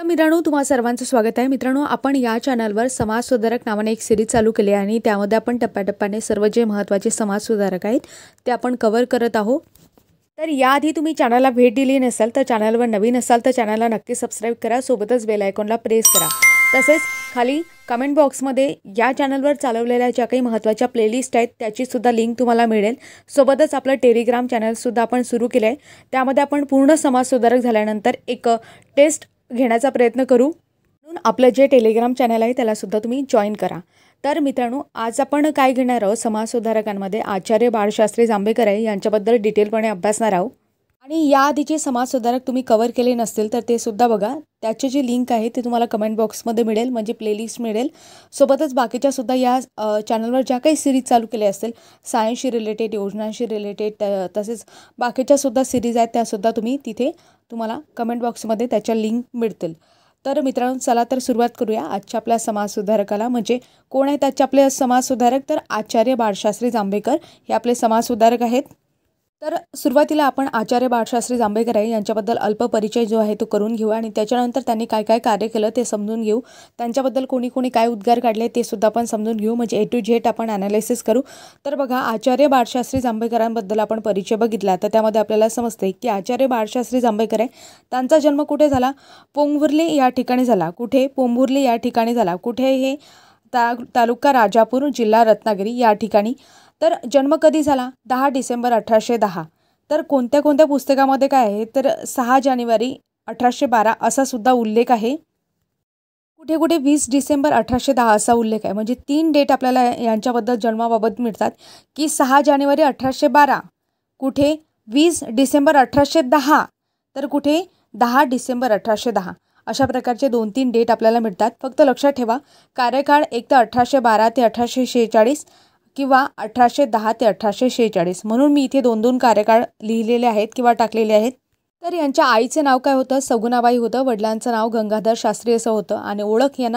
तर मित्रांनो, तुम्हा सर्वांचं स्वागत आहे. मित्रांनो, आपण या चॅनलवर समाजसुधारक नावाने एक सिरीज चालू केली आहे आणि त्यामध्ये आपण टप्प्याटप्प्याने सर्व जे महत्त्वाचे समाजसुधारक आहेत ते आपण कव्हर करत आहोत. तर याआधी तुम्ही चॅनलला भेट दिली नसेल तर चॅनलवर नवीन असाल तर चॅनलला नक्की सबस्क्राईब करा, सोबतच बेल आयकॉनला प्रेस करा. तसेच खाली कमेंट बॉक्समध्ये या चॅनलवर चालवलेल्या ज्या काही महत्त्वाच्या प्लेलिस्ट आहेत त्याची सुद्धा लिंक तुम्हाला मिळेल. सोबतच आपलं टेलिग्राम चॅनलसुद्धा आपण सुरू केलं आहे. त्यामध्ये आपण पूर्ण समाजसुधारक झाल्यानंतर एक टेस्ट घेण्याचा प्रयत्न करू. म्हणून आपलं जे टेलिग्राम चॅनल आहे त्यालासुद्धा तुम्ही जॉईन करा. तर मित्रांनो, आज आपण काय घेणार आहोत, समाजसुधारकांमध्ये आचार्य बाळशास्त्री जांभेकर आहे यांच्याबद्दल डिटेलपणे अभ्यासणार आहोत. आणि याआधीचे समाजसुधारक तुम्ही कव्हर केले नसतील तर ते सुद्धा बघा. त्याची जी लिंक आहे ते तुम्हाला कमेंट बॉक्समध्ये मिळेल, म्हणजे प्लेलिस्ट मिळेल. सोबतच बाकीच्या सुद्धा या चॅनलवर ज्या काही सिरीज चालू केल्या असतील सायन्सशी रिलेटेड, योजनांशी रिलेटेड, तसेच बाकीच्या सुद्धा सिरीज आहेत त्यासुद्धा तिथे तुम्हाला कमेंट बॉक्समध्ये त्याच्या लिंक मिळतील. तर मित्रांनो, चला तर सुरुवात करूया आजच्या आपल्या समाजसुधारकाला. म्हणजे कोण आहेत आजचे आपले समाजसुधारक, तर आचार्य बाळशास्त्री जांभेकर हे आपले समाजसुधारक आहेत. तर सुरुवातीला आपण आचार्य बाळशास्त्री जांभेकर आहे यांच्याबद्दल अल्प परिचय जो आहे तो करून घेऊ आणि त्याच्यानंतर त्यांनी काय काय कार्य केलं ते समजून घेऊ. त्यांच्याबद्दल कोणी कोणी काय उद्गार काढले ते सुद्धा आपण समजून घेऊ, म्हणजे A to Z आपण ॲनालिसिस करू. तर बघा, आचार्य बाळशास्त्री जांभेकरांबद्दल आपण परिचय बघितला तर त्यामध्ये आपल्याला समजते की आचार्य बाळशास्त्री जांभेकर आहे त्यांचा जन्म कुठे झाला, पोंभुर्ली या ठिकाणी झाला. कुठे, पोंभुर्ली या ठिकाणी झाला. कुठे, हे तालुका राजापूर, जिल्हा रत्नागिरी या ठिकाणी. तर जन्म कधी झाला, 10 डिसेंबर 1810. तर कोणत्या कोणत्या पुस्तकामध्ये काय आहे, तर 6 जानेवारी 1812 असा सुद्धा उल्लेख आहे. कुठे कुठे 20 डिसेंबर 1810 असा उल्लेख आहे. म्हणजे 3 डेट आपल्याला यांच्याबद्दल जन्माबाबत मिळतात की 6 जानेवारी 1812, कुठे 20 डिसेंबर 1810, तर कुठे 10 डिसेंबर 1810. अशा प्रकारचे 2-3 डेट आपल्याला मिळतात. फक्त लक्षात ठेवा, कार्यकाळ एक तर 1812 ते 1846 किंवा 1810 ते 1846. म्हणून मी इथे 2-2 कार्यकाळ लिहिलेले आहेत किंवा टाकलेले आहेत. तर यांच्या आईचे नाव काय होतं, सगुणाबाई होतं. वडिलांचं नाव गंगाधर शास्त्री असं होतं आणि ओळख यांना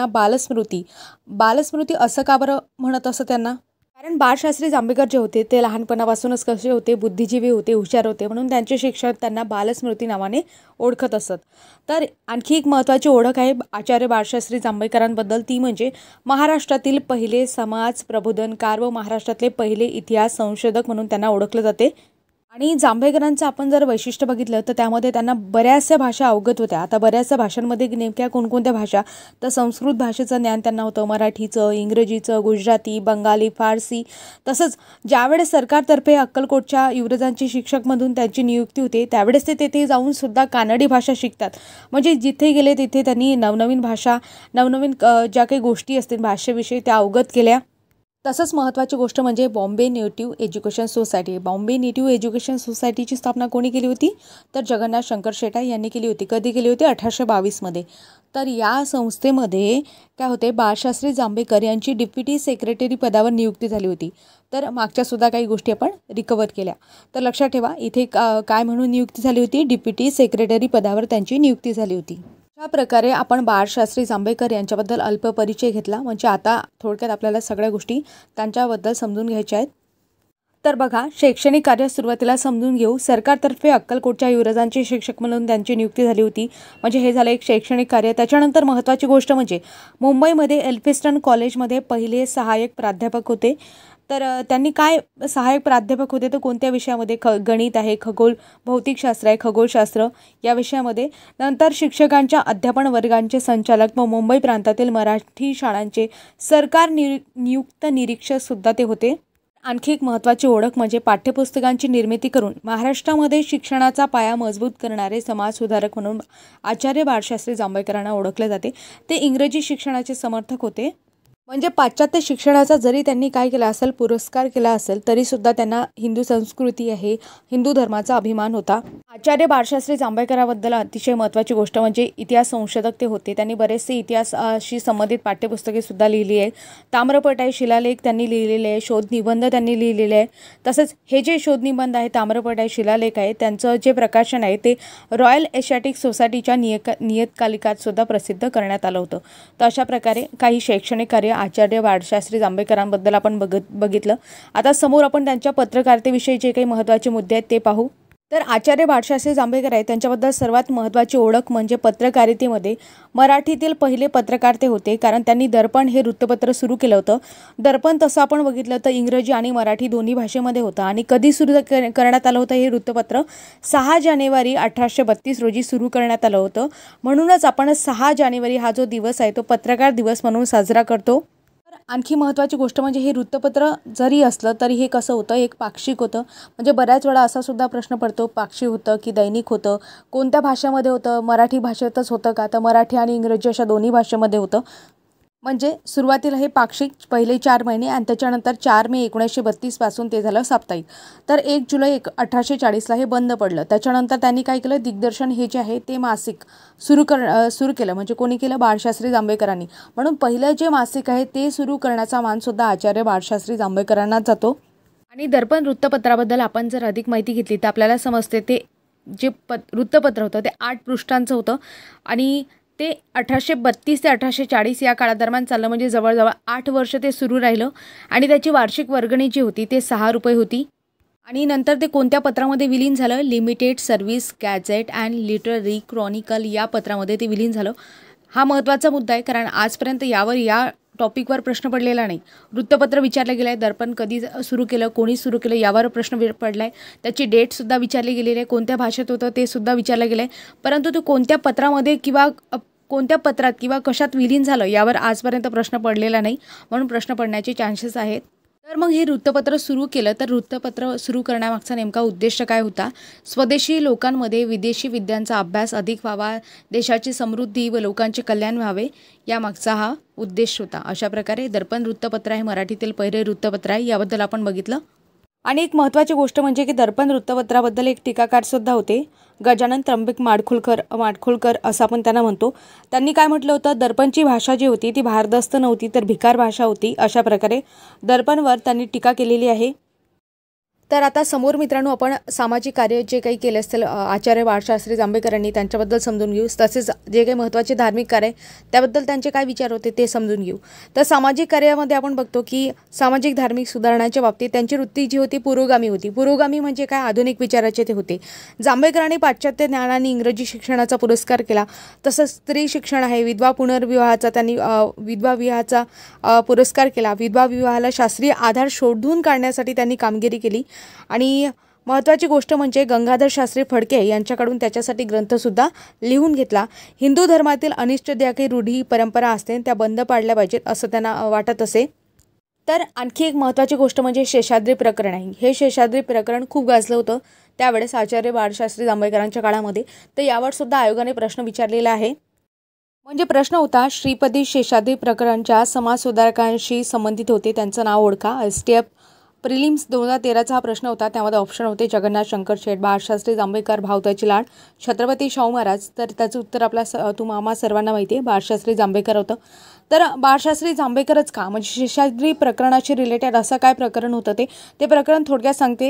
बालस्मृती असं का बरं म्हणत असं त्यांना, कारण बाळशास्त्री जांभेकर जे होते ते लहानपणापासूनच कसे होते, बुद्धिजीवी होते, हुशार होते, म्हणून त्यांचे शिक्षक त्यांना बालस्मृती नावाने ओळखत असत. तर आणखी एक महत्त्वाची ओळख आहे आचार्य बाळशास्त्री जांभेकरांबद्दल, ती म्हणजे महाराष्ट्रातील पहिले समाज प्रबोधनकार व महाराष्ट्रातले पहिले इतिहास संशोधक म्हणून त्यांना ओळखले जाते. आणि जांभेकरांचं आपण जर वैशिष्ट्य बघितलं तर त्यामध्ये त्यांना बऱ्याचशा भाषा अवगत होत्या. आता बऱ्याचशा भाषांमध्ये नेमक्या कोणकोणत्या भाषा, तर संस्कृत भाषेचं ज्ञान त्यांना होतं, मराठीचं, इंग्रजीचं, गुजराती, बंगाली, फारसी. तसंच ज्यावेळेस सरकारतर्फे अक्कलकोटच्या युवराजांची शिक्षकमधून त्यांची नियुक्ती होते त्यावेळेस ते तेथे जाऊन सुद्धा कानडी भाषा शिकतात. म्हणजे जिथे गेले तिथे त्यांनी नवनवीन भाषा, नवनवीन ज्या काही गोष्टी असतील भाषेविषयी त्या अवगत केल्या. तसंच महत्त्वाची गोष्ट म्हणजे Bombay Native Education Society. Bombay Native Education सोसायटीची स्थापना कोणी केली होती, तर जगन्नाथ शंकर शेटा यांनी केली होती. कधी केली होती, 1822मध्ये. तर या संस्थेमध्ये काय होते, बाळशास्त्री जांभेकर यांची डेप्युटी सेक्रेटरी पदावर नियुक्ती झाली होती. तर मागच्या सुद्धा काही गोष्टी आपण रिकवर केल्या. तर लक्षात ठेवा, इथे काय म्हणून नियुक्ती झाली होती, डेप्युटी सेक्रेटरी पदावर त्यांची नियुक्ती झाली होती. अशा प्रकारे आपण बाळशास्त्री जांभेकर यांच्याबद्दल अल्प परिचय घेतला. म्हणजे आता थोडक्यात आपल्याला सगळ्या गोष्टी त्यांच्याबद्दल समजून घ्यायच्या आहेत. तर बघा, शैक्षणिक कार्य सुरुवातीला समजून घेऊ. सरकारतर्फे अक्कलकोटच्या युवराजांचे शिक्षक म्हणून त्यांची नियुक्ती झाली होती. म्हणजे हे झालं एक शैक्षणिक कार्य. त्याच्यानंतर महत्त्वाची गोष्ट म्हणजे मुंबईमध्ये एल्फिन्स्टन कॉलेजमध्ये पहिले सहाय्यक प्राध्यापक होते. तर त्यांनी काय सहाय्यक प्राध्यापक होते, तर कोणत्या विषयामध्ये, गणित आहे, भौतिकशास्त्र आहे, खगोलशास्त्र या विषयामध्ये. नंतर शिक्षकांच्या अध्यापन वर्गांचे संचालक व मुंबई प्रांतातील मराठी शाळांचे सरकार नियुक्त निरीक्षकसुद्धा ते होते. आणखी एक महत्त्वाची ओळख म्हणजे पाठ्यपुस्तकांची निर्मिती करून महाराष्ट्रामध्ये शिक्षणाचा पाया मजबूत करणारे समाजसुधारक म्हणून आचार्य बाळशास्त्री जांभेकरांना ओळखले जाते. ते इंग्रजी शिक्षणाचे समर्थक होते. म्हणजे पाश्चात्य शिक्षणाचा जरी त्यांनी काय केला असेल, पुरस्कार केला असेल, तरीसुद्धा त्यांना हिंदू संस्कृती आहे, हिंदू धर्माचा अभिमान होता. आचार्य बाळशास्त्री जांभेकरांबद्दल अतिशय महत्त्वाची गोष्ट म्हणजे इतिहास संशोधक ते होते. त्यांनी बरेचसे इतिहासाशी संबंधित पाठ्यपुस्तके सुद्धा लिहिली आहे. ताम्रपट आहे, शिलालेख त्यांनी लिहिलेले आहे, शोधनिबंध त्यांनी लिहिलेले आहे. तसंच हे जे शोधनिबंध आहे, ताम्रपट आहे, शिलालेख आहे, त्यांचं जे प्रकाशन आहे ते रॉयल एशियाटिक सोसायटीच्या नियतकालिकात सुद्धा प्रसिद्ध करण्यात आलं होतं. तर अशा प्रकारे काही शैक्षणिक कार्य आचार्य बाळशास्त्री जांभेकरांबद्दल आपण बघितलं. आता समोर आपण त्यांच्या पत्रकारितेविषयी जे काही महत्त्वाचे मुद्दे आहेत ते पाहू. तर आचार्य बाळशास्त्री जांभेकर आहेत, त्यांच्याबद्दल सर्वात महत्त्वाची ओळख म्हणजे पत्रकारितेमध्ये मराठीतील पहिले पत्रकार ते होते, कारण त्यांनी दर्पण हे वृत्तपत्र सुरू केलं होतं. दर्पण तसं आपण बघितलं तर इंग्रजी आणि मराठी दोन्ही भाषेमध्ये होतं. आणि कधी सुरू करण्यात आलं होतं हे वृत्तपत्र? 6 जानेवारी 1832 रोजी सुरू करण्यात आलं होतं. म्हणूनच आपण 6 जानेवारी हा जो दिवस आहे तो पत्रकार दिवस म्हणून साजरा करतो. आणखी महत्त्वाची गोष्ट म्हणजे हे वृत्तपत्र जरी असलं तरी हे कसं होतं, एक पाक्षिक होतं. म्हणजे बऱ्याच वेळा असा सुद्धा प्रश्न पडतो, पाक्षिक होतं की दैनिक होतं, कोणत्या भाषेमध्ये होतं, मराठी भाषेतच होतं का? तर मराठी आणि इंग्रजी अशा दोन्ही भाषेमध्ये होतं. म्हणजे सुरुवातीला हे पाक्षिक पहिले 4 महिने आणि त्याच्यानंतर 4 मे 1932 पासून ते झालं साप्ताहिक. तर 1 जुलै 1840ला हे बंद पडलं. त्याच्यानंतर त्यांनी काय केलं, दिग्दर्शन हे जे आहे ते मासिक सुरू केलं. म्हणजे कोणी केलं? बाळशास्त्री जांभेकरांनी. म्हणून पहिलं जे मासिक आहे ते सुरू करण्याचा मानसुद्धा आचार्य बाळशास्त्री जांभेकरांनाच जातो. आणि दर्पण वृत्तपत्राबद्दल आपण जर अधिक माहिती घेतली तर आपल्याला समजते ते जे वृत्तपत्र होतं ते 8 पृष्ठांचं होतं आणि ते 1832 ते 1840 या काळादरम्यान चाललं. म्हणजे जवळजवळ 8 वर्ष ते सुरू राहिलं. आणि त्याची वार्षिक वर्गणी जी होती ते 6 रुपये होती. आणि नंतर ते कोणत्या पत्रामध्ये विलीन झालं? Limited Service Gazette and Literary Chronicle या पत्रामध्ये ते विलीन झालं. हा महत्त्वाचा मुद्दा आहे, कारण आजपर्यंत या टॉपिकवर प्रश्न पडलेला नाही. वृत्तपत्र विचारलं गेलं आहे, दर्पण कधी सुरू केलं, कोणी सुरू केलं यावर प्रश्न पडला आहे. त्याची डेटसुद्धा विचारली गेलेली आहे, कोणत्या भाषेत होतं ते सुद्धा विचारलं गेलं आहे. परंतु तो कोणत्या पत्रामध्ये किंवा कोणत्या पत्रात किंवा कशात विलीन झालं यावर आजपर्यंत प्रश्न पडलेला नाही. म्हणून प्रश्न पडण्याचे चान्सेस आहेत. तर मग हे वृत्तपत्र सुरू केलं, तर वृत्तपत्र सुरू करण्यामागचा नेमका उद्देश काय होता? स्वदेशी लोकांमध्ये विदेशी विद्यांचा अभ्यास अधिक व्हावा, देशाची समृद्धी व लोकांचे कल्याण व्हावे, यामागचा हा उद्देश होता. अशा प्रकारे दर्पण वृत्तपत्र हे मराठीतील पहिले वृत्तपत्र आहे, याबद्दल आपण बघितलं. आणि एक महत्त्वाची गोष्ट म्हणजे की दर्पण वृत्तपत्राबद्दल एक टीकाकारसुद्धा होते, गजानन त्र्यंबक माडखोलकर असं आपण त्यांना म्हणतो. त्यांनी काय म्हटलं होतं? दर्पणची भाषा जी होती ती भारदस्त नव्हती तर भिकार भाषा होती. अशा प्रकारे दर्पणवर त्यांनी टीका केलेली आहे. तर आता समोर मित्रांनो आपण सामाजिक कार्य जे काही केले असतील आचार्य बाळशास्त्री जांभेकरांनी त्यांच्याबद्दल समजून घेऊ. तसेच जे काही महत्त्वाचे धार्मिक कार्य त्याबद्दल त्यांचे काय विचार होते ते समजून घेऊ. तर सामाजिक कार्यामध्ये आपण बघतो की सामाजिक धार्मिक सुधारणांच्या बाबतीत त्यांची वृत्ती जी होती पुरोगामी होती. पुरोगामी म्हणजे काय? आधुनिक विचाराचे ते होते. जांभेकरांनी पाश्चात्य ज्ञान आणि इंग्रजी शिक्षणाचा पुरस्कार केला. तसंच स्त्री शिक्षण आहे, विधवा पुनर्विवाहाचा त्यांनी विधवा विवाहाचा पुरस्कार केला. विधवा विवाहाला शास्त्रीय आधार शोधून काढण्यासाठी त्यांनी कामगिरी केली. आणि महत्त्वाची गोष्ट म्हणजे गंगाधर शास्त्री फडके यांच्याकडून त्याच्यासाठी ग्रंथसुद्धा लिहून घेतला. हिंदू धर्मातील अनिष्ट ज्या काही रूढी परंपरा असते त्या बंद पाडल्या पाहिजेत असं त्यांना वाटत असे. तर आणखी एक महत्त्वाची गोष्ट म्हणजे शेषाद्री प्रकरण आहे. हे शेषाद्री प्रकरण खूप गाजलं होतं त्यावेळेस आचार्य बाळशास्त्री जांभेकरांच्या काळामध्ये. तर यावर सुद्धा आयोगाने प्रश्न विचारलेला आहे. म्हणजे प्रश्न होता, श्रीपती शेषाद्री प्रकरणच्या समाजसुधारकांशी संबंधित होते, त्यांचं नाव ओळखा. STF प्रिलिम्स 2013चा हा प्रश्न होता. त्यामध्ये ऑप्शन होते जगन्नाथ शंकर शेठ, बाळशास्त्री जांभेकर, भावताची लाड, छत्रपती शाहू महाराज. तर त्याचं उत्तर आपला तुम्हाला सर्वांना माहिती आहे, बाळशास्त्री जांभेकर होतं. तर बाळशास्त्री जांभेकरच का? म्हणजे शेषाद्री प्रकरणाशी रिलेटेड असं काय प्रकरण होतं ते प्रकरण थोडक्यात सांगते.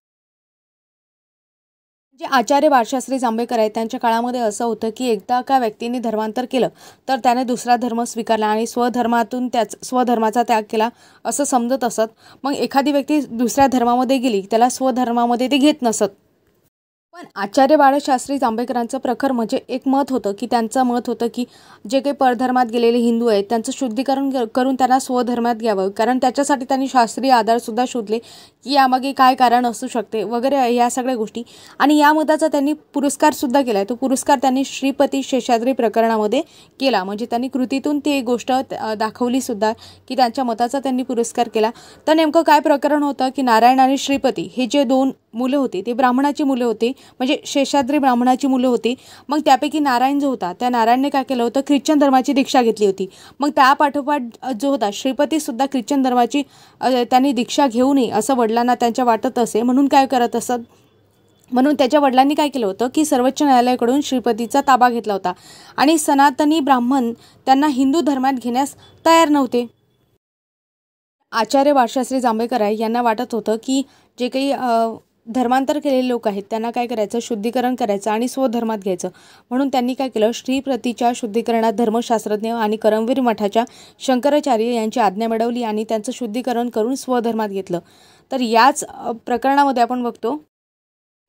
जे आचार्य बाळशास्त्री जांभेकर आहेत त्यांच्या काळामध्ये असं होतं की एकदा का व्यक्तीने धर्मांतर केलं तर त्याने दुसरा धर्म स्वीकारला आणि स्वधर्माचा त्याग केला असं समजत असत. मग एखादी व्यक्ती दुसऱ्या धर्मामध्ये गेली त्याला स्वधर्मामध्ये ते घेत नसत. पण आचार्य बाळशास्त्री जांभेकरांचं प्रखर म्हणजे एक मत होतं की त्यांचं मत होतं की जे काही परधर्मात गेलेले हिंदू आहेत त्यांचं शुद्धीकरण करून त्यांना स्वधर्मात घ्यावं, कारण त्याच्यासाठी त्यांनी शास्त्रीय आधारसुद्धा शोधले की यामागे काय कारण असू शकते वगैरे या सगळ्या गोष्टी. आणि या मताचा त्यांनी पुरस्कारसुद्धा केला आहे. तो पुरस्कार त्यांनी श्रीपती शेषाद्री प्रकरणामध्ये केला. म्हणजे त्यांनी कृतीतून ती एक गोष्ट दाखवलीसुद्धा की त्यांच्या मताचा त्यांनी पुरस्कार केला. तर नेमकं काय प्रकरण होतं की नारायण आणि श्रीपती हे जे 2 मुलं होती ते ब्राह्मणाची मुलं होती, म्हणजे शेषाद्री ब्राह्मणाची मुलं होती. मग त्यापैकी नारायण जो होता त्या नारायणने काय केलं होतं, ख्रिश्चन धर्माची दीक्षा घेतली होती. मग त्यापाठोपाठ जो होता श्रीपतीसुद्धा ख्रिश्चन धर्माची त्यांनी दीक्षा घेऊ नये असं वडिलांना त्यांच्या वाटत असे. म्हणून काय करत असत, म्हणून त्याच्या वडिलांनी काय केलं होतं की सर्वोच्च न्यायालयाकडून श्रीपतीचा ताबा घेतला होता आणि सनातनी ब्राह्मण त्यांना हिंदू धर्मात घेण्यास तयार नव्हते. आचार्य बाळशास्त्री जांभेकर आहे यांना वाटत होतं की जे काही धर्मांतर केलेले लोक आहेत त्यांना काय करायचं, शुद्धीकरण करायचं आणि स्वधर्मात घ्यायचं. म्हणून त्यांनी काय केलं, श्रीप्रतीच्या शुद्धीकरणात धर्मशास्त्रज्ञ आणि करमवीर मठाच्या शंकराचार्य यांची आज्ञा मिळवली आणि त्यांचं शुद्धीकरण करून स्वधर्मात घेतलं. तर याच प्रकरणामध्ये आपण बघतो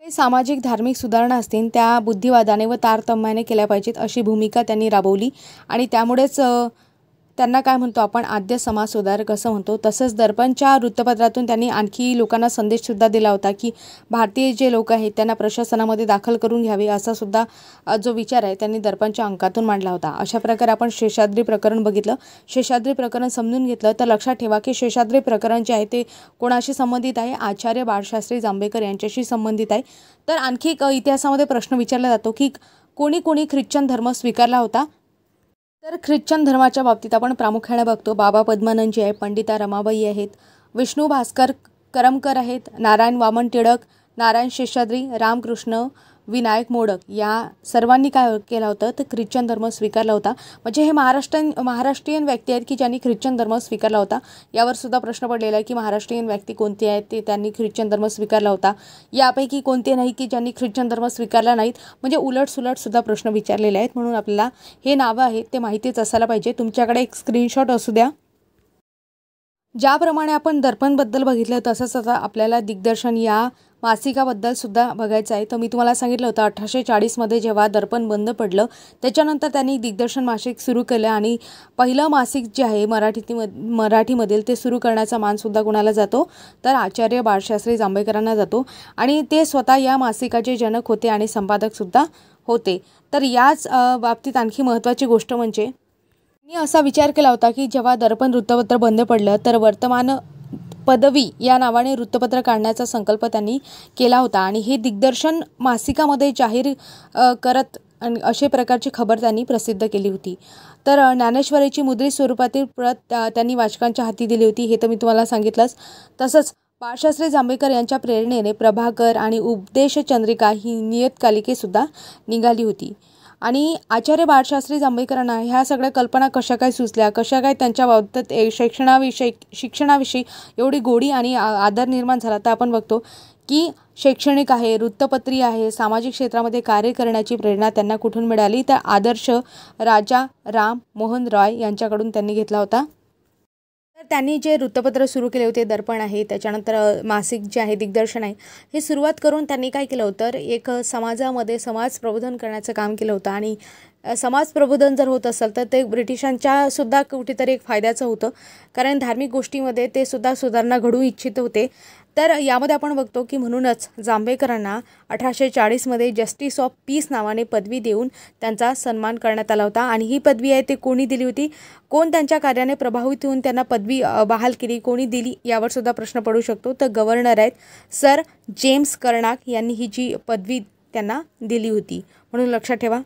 काही सामाजिक धार्मिक सुधारणा असतील त्या बुद्धिवादाने व तारतम्याने केल्या पाहिजेत अशी भूमिका त्यांनी राबवली आणि त्यामुळेच त्यांना काय म्हणतो आपण आद्य समाज सुधारक असं म्हणतो। तसंच दर्पणच्या वृत्तपत्रातून त्यांनी आणखी लोकांना संदेशसुद्धा दिला होता की भारतीय जे लोक आहेत त्यांना प्रशासनामध्ये दाखल करून घ्यावे असा सुद्धा जो विचार आहे त्यांनी दर्पणच्या अंकातून मांडला होता। अशा प्रकारे आपण शेषाद्री प्रकरण बघितलं, शेषाद्री प्रकरण समजून घेतलं तर लक्षात ठेवा की शेषाद्री प्रकरण जे आहे ते कोणाशी संबंधित आहे, आचार्य बाळशास्त्री जांभेकर यांच्याशी संबंधित आहे। तर आणखी एक इतिहासामध्ये प्रश्न विचारला जातो की कोणी कोणी ख्रिश्चन धर्म स्वीकारला होता। तर ख्रिश्चन धर्माच्या बाबतीत आपण प्रामुख्याने बघतो बाबा पद्मानंद जी आहे, पंडिता रमाबाई आहेत, विष्णू भास्कर करमकर आहेत, नारायण वामन टिळक, नारायण शेषाद्री, रामकृष्ण विनायक मोडक या सर्वांनी काय केलं होतं तर ख्रिश्चन धर्म स्वीकारला होता। म्हणजे हे महाराष्ट्रीयन व्यक्ती आहेत की ज्यांनी ख्रिश्चन धर्म स्वीकारला होता। यावर सुद्धा प्रश्न पडलेला आहे की महाराष्ट्रीयन व्यक्ती कोणते आहेत ते त्यांनी ख्रिश्चन धर्म स्वीकारला होता, यापैकी कोणते नाही की ज्यांनी ख्रिश्चन धर्म स्वीकारला नाहीत। म्हणजे उलटसुलट सुद्धा प्रश्न विचारलेले आहेत, म्हणून आपल्याला हे नावं आहेत ते माहितीच असायला पाहिजे। तुमच्याकडे एक स्क्रीनशॉट असू द्या। ज्याप्रमाणे आपण दर्पणबद्दल बघितलं तसंच आता आपल्याला दिग्दर्शन या मासिकाबद्दल सुद्धा बघायचं आहे। तर मी तुम्हाला सांगितलं होतं 1840 मध्ये जेव्हा दर्पण बंद पडलं त्याच्यानंतर त्यांनी दिग्दर्शन मासिक सुरू केलं आणि पहिलं मासिक जे आहे मराठीमधील ते सुरू करण्याचा मानसुद्धा कोणाला जातो तर आचार्य बाळशास्त्री जांभेकरांना जातो आणि ते स्वतः या मासिकाचे जनक होते आणि संपादकसुद्धा होते। तर याच बाबतीत आणखी महत्त्वाची गोष्ट म्हणजे मी असा विचार केला होता की जेव्हा दर्पण वृत्तपत्र बंद पडलं तर वर्तमान पदवी या नावाने वृत्तपत्र काढण्याचा संकल्प त्यांनी केला होता आणि हे दिग्दर्शन मासिकामध्ये जाहीर करत अशा प्रकारची खबर त्यांनी प्रसिद्ध केली होती। तर ज्ञानेश्वरीची मुद्रित स्वरूपातील प्रत त्यांनी वाचकांच्या हाती दिली होती, हे तर मी तुम्हाला सांगितलंच। तसंच बाळशास्त्री जांभेकर यांच्या प्रेरणेने प्रभाकर आणि उपदेश चंद्रिका ही नियतकालिके सुद्धा निघाली होती आणि आचार्य बाळशास्त्री जांभेकरांना ह्या सगळ्या कल्पना कशा काय सुचल्या, कशा काय त्यांच्या बाबतीत शिक्षणाविषयी एवढी गोडी आणि आदर निर्माण झाला। तर आपण बघतो की शैक्षणिक आहे, वृत्तपत्री आहे, सामाजिक क्षेत्रामध्ये कार्य करण्याची प्रेरणा त्यांना कुठून मिळाली तर आदर्श राजा राम मोहन रॉय यांच्याकडून त्यांनी घेतला होता। तर त्यांनी जे वृत्तपत्र सुरू केले होते दर्पण आहे, त्याच्यानंतर मासिक जे आहे दिग्दर्शन आहे, हे सुरुवात करून त्यांनी काय केलं होतं तर एक समाजामध्ये समाज प्रबोधन करण्याचं काम केलं होतं आणि समाज प्रबोधन जर होत असेल तर ते ब्रिटिशांच्या सुद्धा कुठेतरी एक फायद्याचं होतं, कारण धार्मिक गोष्टीमध्ये ते सुद्धा सुधारणा घडवू इच्छित होते। तर यामध्ये आपण बघतो की म्हणूनच जांभेकरांना 1840 मध्ये जस्टिस ऑफ पीस नावाने पदवी देऊन त्यांचा सन्मान करण्यात आला होता आणि ही पदवी आहे ते कोणी दिली होती, कोण त्यांच्या कार्याने प्रभावित होऊन त्यांना पदवी बहाल केली, कोणी दिली यावर सुद्धा प्रश्न पडू शकतो। तर गव्हर्नर आहेत सर जेम्स कर्नाक यांनी ही जी पदवी त्यांना दिली होती, म्हणून लक्षात ठेवा।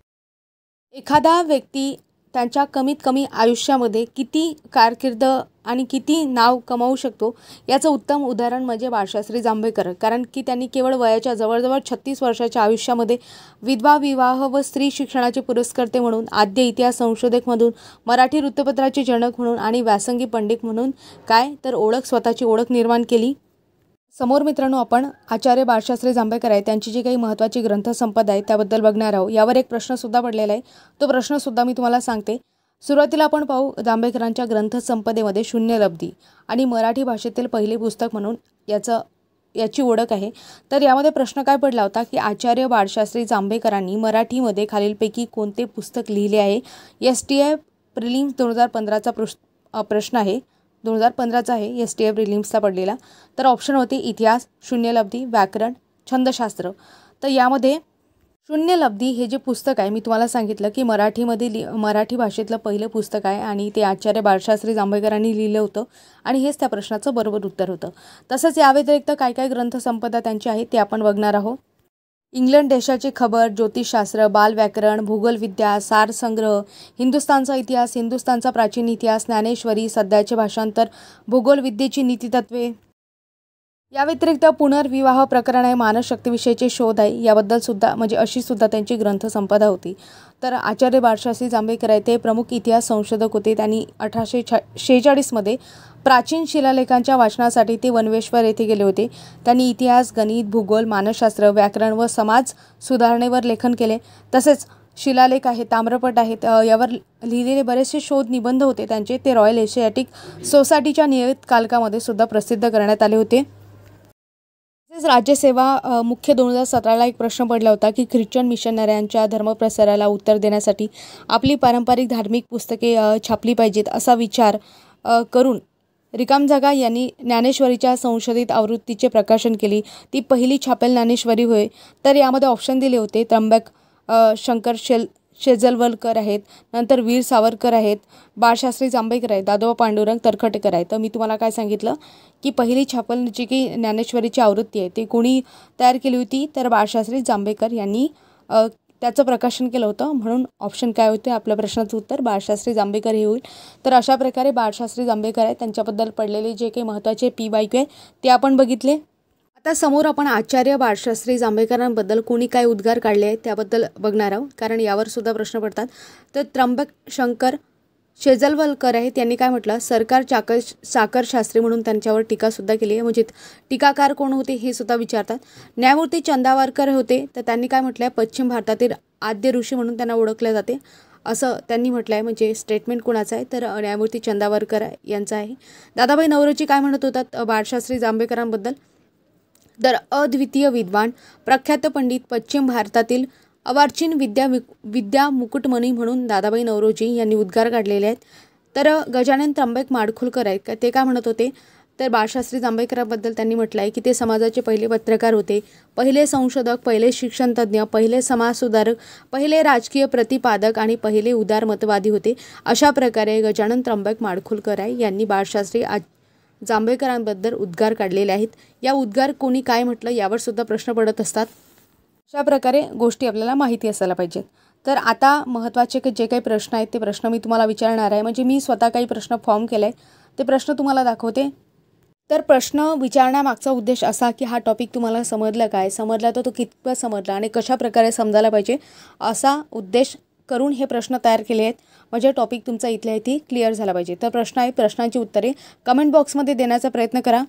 एखादा व्यक्ती त्यांच्या कमीत कमी आयुष्यामध्ये किती कारकीर्द आणि किती नाव कमावू शकतो याचं उत्तम उदाहरण म्हणजे बाळशास्त्री जांभेकर, कारण की त्यांनी केवळ वयाच्या जवळजवळ 36 वर्षाच्या आयुष्यामध्ये विधवा विवाह व स्त्री शिक्षणाचे पुरस्कर्ते म्हणून, आद्य इतिहास संशोधक म्हणून, मराठी वृत्तपत्राचे जनक म्हणून आणि व्यासंगी पंडित म्हणून काय तर स्वतःची ओळख निर्माण केली। समोर मित्रांनो आपण आचार्य बाळशास्त्री जांभेकर आहे त्यांची जी काही महत्त्वाची ग्रंथसंपदा आहे त्याबद्दल बघणार आहोत। यावर एक प्रश्नसुद्धा पडलेला आहे, तो प्रश्नसुद्धा मी तुम्हाला सांगते। सुरुवातीला आपण पाहू जांभेकरांच्या ग्रंथसंपदेमध्ये शून्यलब्धी आणि मराठी भाषेतील पहिले पुस्तक म्हणून याची ओळख आहे। तर यामध्ये प्रश्न काय पडला होता की आचार्य बाळशास्त्री जांभेकरांनी मराठीमध्ये खालीलपैकी कोणते पुस्तक लिहिले आहे। STF प्रिलिम्स 2015चा प्रश्न आहे, 2015चा आहे STF प्रिलिम्सचा पडलेला। तर ऑप्शन होते इतिहास, शून्यलब्धी, व्याकरण, छंदशास्त्र। तर यामध्ये शून्यलब्धी हे जे पुस्तक आहे मी तुम्हाला सांगितलं की मराठी भाषेतलं पहिलं पुस्तक आहे आणि ते आचार्य बाळशास्त्री जांभेकरांनी लिहिलं होतं आणि हेच त्या प्रश्नाचं बरोबर उत्तर होतं। तसंच या व्यतिरिक्त काय काय ग्रंथसंपदा त्यांची आहे ते आपण बघणार आहोत। इंग्लंड देशाची खबर, ज्योतिषशास्त्र, बालव्याकरण, भूगोलविद्या, सारसंग्रह, हिंदुस्थानचा इतिहास, हिंदुस्थानचा प्राचीन इतिहास, ज्ञानेश्वरी, सध्याचे भाषांतर, भूगोलविद्येची नीतितत्वे, या व्यतिरिक्त पुनर्विवाह प्रकरण आहे, मानसशक्तीविषयीचे शोध आहे, याबद्दल सुद्धा म्हणजे अशी सुद्धा त्यांची ग्रंथसंपदा होती। तर आचार्य बाळशास्त्री जांभेकर आहे ते प्रमुख इतिहास संशोधक होते। त्यांनी 1846 मध्ये प्राचीन शिलालेखांच्या वाचनासाठी ते वनवेश्वर येथे गेले होते। त्यांनी इतिहास, गणित, भूगोल, मानसशास्त्र, व्याकरण व समाज सुधारणेवर लेखन केले। तसेच शिलालेख आहे, ताम्रपट आहेत, यावर लिहिलेले बरेचसे शोध निबंध होते त्यांचे, ते रॉयल एशियाटिक सोसायटीच्या नियतकालिकामध्ये सुद्धा प्रसिद्ध करण्यात आले होते। राज्यसेवा मुख्य 2017ला एक प्रश्न पडला होता की ख्रिश्चन मिशनऱ्यांच्या धर्मप्रसाराला उत्तर देण्यासाठी आपली पारंपरिक धार्मिक पुस्तके छापली पाहिजेत असा विचार करून रिकाम जागा यांनी ज्ञानेश्वरीच्या संशोधित आवृत्तीचे प्रकाशन केली. ती पहिली छापेल ज्ञानेश्वरी होय. तर यामध्ये ऑप्शन दिले होते त्र्यंबक शंकर शेजवलकर आहेत, नंतर वीर सावरकर आहेत, बाळशास्त्री जांभेकर आहेत, दादोबा पांडुरंग तरखटेकर आहेत. तर मी तुम्हाला काय सांगितलं की पहिली छापल जी की ज्ञानेश्वरीची आवृत्ती आहे ती कोणी तयार केली होती, तर बाळशास्त्री जांभेकर यांनी त्याचं प्रकाशन केलं होतं. म्हणून ऑप्शन काय होते आपल्या प्रश्नाचं उत्तर बाळशास्त्री जांभेकर हे होईल. तर अशा प्रकारे बाळशास्त्री जांभेकर आहेत त्यांच्याबद्दल पडलेले जे काही महत्त्वाचे PYQ आहे ते आपण बघितले. आता समोर आपण आचार्य बाळशास्त्री जांभेकरांबद्दल कोणी काय उद्गार काढले आहेत त्याबद्दल बघणार आहोत, कारण यावर सुद्धा प्रश्न पडतात. तर त्र्यंबक शंकर शेजवलकर आहे त्यांनी काय म्हटलं, सरकार साखरशास्त्री म्हणून त्यांच्यावर टीकासुद्धा केली आहे. म्हणजे टीकाकार कोण होते हे सुद्धा विचारतात. न्यायमूर्ती चंदावरकर होते तर त्यांनी काय म्हटलं आहे, पश्चिम भारतातील आद्य ऋषी म्हणून त्यांना ओळखले जाते असं त्यांनी म्हटलं आहे. म्हणजे स्टेटमेंट कोणाचं आहे, तर न्यायमूर्ती चंदावरकर यांचं आहे. दादाभाई नौरोजी काय म्हणत होतात बाळशास्त्री जांभेकरांबद्दल, तर अद्वितीय विद्वान प्रख्यात पंडित, पश्चिम भारतातील अर्वाचीन विद्या मुकुटमणी म्हणून दादाभाई नौरोजी यांनी उद्गार काढलेले आहेत. तर गजानन त्र्यंबक माडखोलकर आहेत ते काय म्हणत होते, तर बाळशास्त्री जांभेकरांबद्दल त्यांनी म्हटलं आहे की ते समाजाचे पहिले पत्रकार होते, पहिले संशोधक, पहिले शिक्षणतज्ज्ञ, पहिले समाजसुधारक, पहिले राजकीय प्रतिपादक आणि पहिले उदारमतवादी होते. अशा प्रकारे गजानन त्र्यंबक माडखोलकर यांनी बाळशास्त्री जांभेकरांबद्दल उद्गार काढलेले आहेत. या उद्गार कोणी काय म्हटलं यावर सुद्धा प्रश्न पडत असतात. अशा प्रकारे गोष्टी आपल्याला माहिती असायला पाहिजेत. तर आता महत्त्वाचे जे काही प्रश्न आहेत ते प्रश्न मी तुम्हाला विचारणार आहे. म्हणजे मी स्वतः काही प्रश्न फॉर्म केले आहे ते प्रश्न तुम्हाला दाखवते. तर प्रश्न विचारण्यामागचा उद्देश असा की हा टॉपिक तुम्हाला समजला काय, समजला तर तो कितपत समजला आणि कशा प्रकारे समजायला पाहिजे असा उद्देश करून हे प्रश्न तयार केले आहेत. म्हणजे टॉपिक तुमचा इथल्या इथे क्लिअर झाला पाहिजे. तर प्रश्न आहे, प्रश्नांची उत्तरे कमेंट बॉक्समध्ये देण्याचा प्रयत्न करा.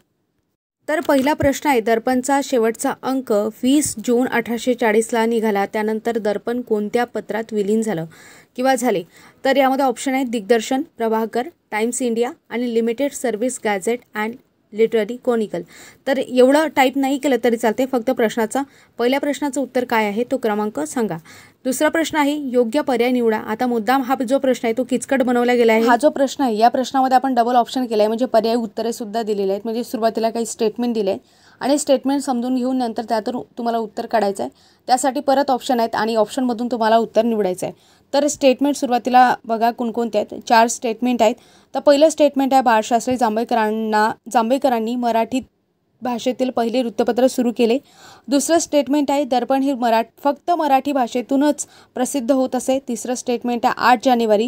तर पहिला प्रश्न आहे, दर्पणचा शेवटचा अंक 20 जून 1840ला निघाला, त्यानंतर दर्पण कोणत्या पत्रात विलीन झालं किंवा झाले. तर यामध्ये ऑप्शन आहेत दिग्दर्शन, प्रभाकर, टाइम्स इंडिया आणि Limited Service Gazette and Literary Chronicle. तर एवढं टाईप नाही केलं तरी चालते, फक्त पहिल्या प्रश्नाचं उत्तर काय आहे तो क्रमांक सांगा. दुसरा प्रश्न आहे, योग्य पर्याय निवडा. आता मुद्दाम हा जो प्रश्न आहे तो किचकट बनवला गेला आहे. हा जो प्रश्न आहे या प्रश्नामध्ये आपण डबल ऑप्शन केला आहे, म्हणजे पर्याय उत्तरे सुद्धा दिलेले आहेत. म्हणजे सुरुवातीला काही स्टेटमेंट दिले आणि स्टेटमेंट समजून घेऊन नंतर त्यातून तुम्हाला उत्तर काढायचं आहे. त्यासाठी परत ऑप्शन आहेत आणि ऑप्शनमधून तुम्हाला उत्तर निवडायचं आहे. तर स्टेटमेंट सुरुवातीला बघा कोणकोणते आहेत, 4 स्टेटमेंट आहेत. तर पहिलं स्टेटमेंट आहे, बाळशास्त्री जांभेकरांनी मराठी भाषेतील पहिले वृत्तपत्र सुरू केले. दुसरं स्टेटमेंट आहे, दर्पण हे फक्त मराठी भाषेतूनच प्रसिद्ध होत असे. तिसरं स्टेटमेंट आहे, 8 जानेवारी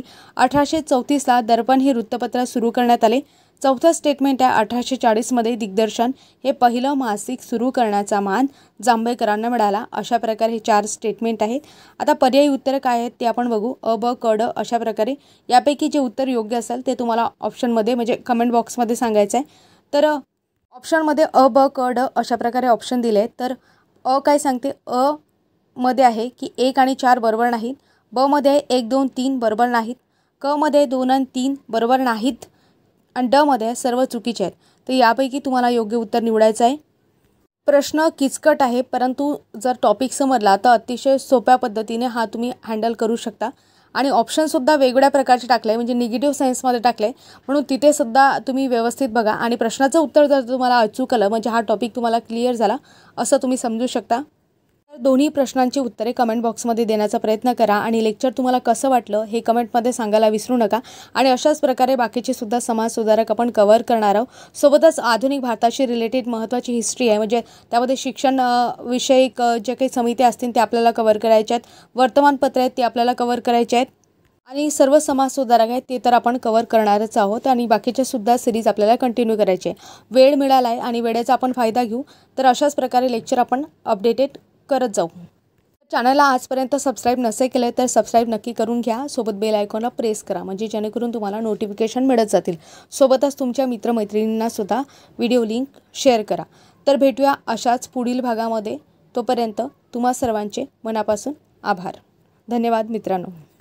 1834ला दर्पण हे वृत्तपत्र सुरू करण्यात आले. चौथं स्टेटमेंट आहे, 1840मध्ये दिग्दर्शन हे पहिलं मासिक सुरू करण्याचा मान जांभेकरांना मिळाला. अशा प्रकारे हे 4 स्टेटमेंट आहेत. आता पर्यायी उत्तर काय आहेत ते आपण बघू. अ, ब, क, ड अशा प्रकारे यापैकी जे उत्तर योग्य असेल ते तुम्हाला ऑप्शनमध्ये म्हणजे कमेंट बॉक्समध्ये सांगायचं आहे. तर ऑप्शनमध्ये अ, ब, क, ड अशा प्रकारे ऑप्शन दिले आहेत. तर अ काय सांगते, अ मध्ये आहे की 1 आणि 4 बरोबर नाहीत, ब मध्ये आहे 1, 2, 3 बरोबर नाहीत, क मध्ये 2 आणि 3 बरोबर नाहीत आणि ड मध्ये सर्व चुकीचे आहेत. तर यापैकी तुम्हाला योग्य उत्तर निवडायचं आहे. प्रश्न किचकट आहे, परंतु जर टॉपिक समजला तर अतिशय सोप्या पद्धतीने हा तुम्ही हँडल करू शकता. आणि ऑप्शनसुद्धा वेगवेगळ्या प्रकारचे टाकले आहे, म्हणजे निगेटिव्ह सायन्समध्ये टाकले, म्हणून तिथे सुद्धा तुम्ही व्यवस्थित बघा. आणि प्रश्नाचं उत्तर जर तुम्हाला अचूक आलं म्हणजे हा टॉपिक तुम्हाला क्लिअर झाला असं तुम्ही समजू शकता. तर दोन्ही प्रश्नांची उत्तरे कमेंट बॉक्समध्ये देण्याचा प्रयत्न करा. आणि लेक्चर तुम्हाला कसं वाटलं हे कमेंटमध्ये सांगायला विसरू नका. आणि अशाच प्रकारे बाकीचे सुद्धा समाजसुधारक आपण कव्हर करणार आहोत. सोबतच आधुनिक भारताशी रिलेटेड महत्त्वाची हिस्ट्री आहे, म्हणजे त्यामध्ये शिक्षण विषयक जे काही समित्या असतील ते आपल्याला कव्हर करायच्या आहेत, वर्तमानपत्र आहेत ते आपल्याला कव्हर करायचे आहेत आणि सर्व समाजसुधारक आहेत ते तर आपण कव्हर करणारच आहोत. आणि बाकीचे सुद्धा सिरीज आपल्याला कंटिन्यू करायचे. वेळ मिळाला आहे आणि वेळेचा आपण फायदा घेऊ. तर अशाच प्रकारे लेक्चर आपण अपडेटेड करत जाऊ. चॅनलला आजपर्यंत सबस्क्राईब नसेल केलं तर सबस्क्राईब नक्की करून घ्या. सोबत बेल आयकॉनला प्रेस करा, म्हणजे जेणेकरून तुम्हाला नोटिफिकेशन मिळत जातील. सोबतच तुमच्या मित्रमैत्रिणींना सुद्धा व्हिडिओ लिंक शेअर करा. तर भेटूया अशाच पुढील भागामध्ये. तोपर्यंत तुम्हा सर्वांचे मनापासून आभार. धन्यवाद मित्रांनो.